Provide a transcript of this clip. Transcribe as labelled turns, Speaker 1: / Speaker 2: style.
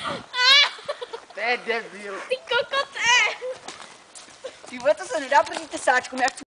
Speaker 1: To je debil.
Speaker 2: Ty kokote!
Speaker 1: Ty vole, to se nedá prožít tesáčku, jak